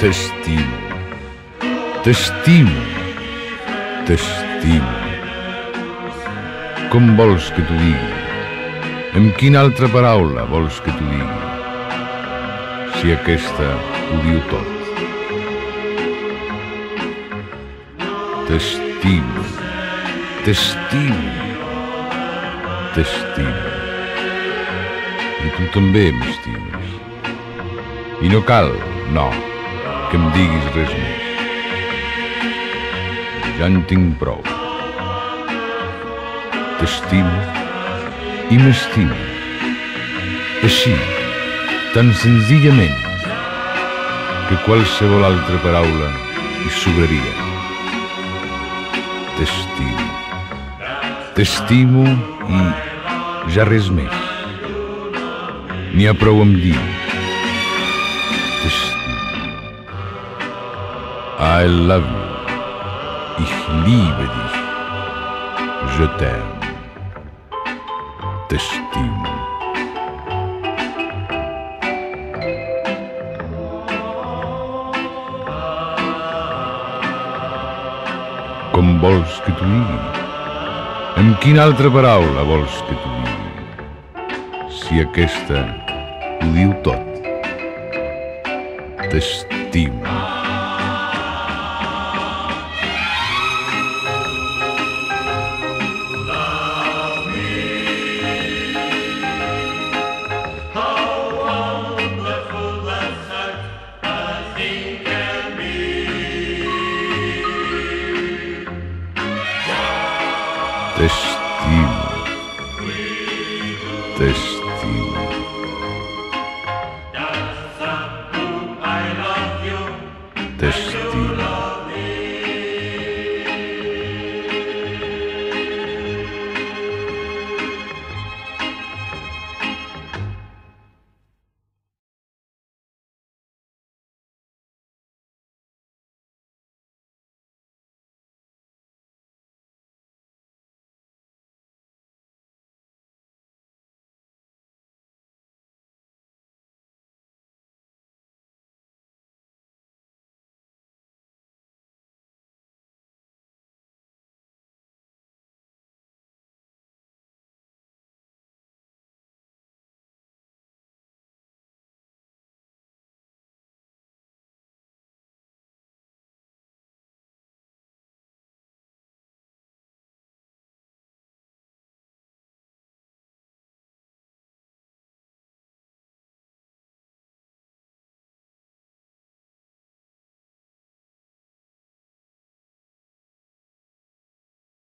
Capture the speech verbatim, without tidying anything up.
T'estimo, t'estimo, t'estimo. Com vols que t'ho digui? Amb quina altra paraula vols que t'ho digui? Si aquesta ho diu tot. T'estimo, t'estimo, t'estimo. I tu també m'estimes. I no cal, no, que em diguis res més. Ja en tinc prou. T'estimo i m'estimo. Així, tan senzillament, que qualsevol altra paraula hi sobraria. T'estimo. T'estimo i ja res més. N'hi ha prou amb dir. T'estimo. I love you. Ich liebe dich. Je t'aime. T'estimo. Com vols que t'ho digui? Amb quina altra paraula vols que t'ho digui? Si aquesta ho diu tot. T'estimo. T'estimo. T'estimo.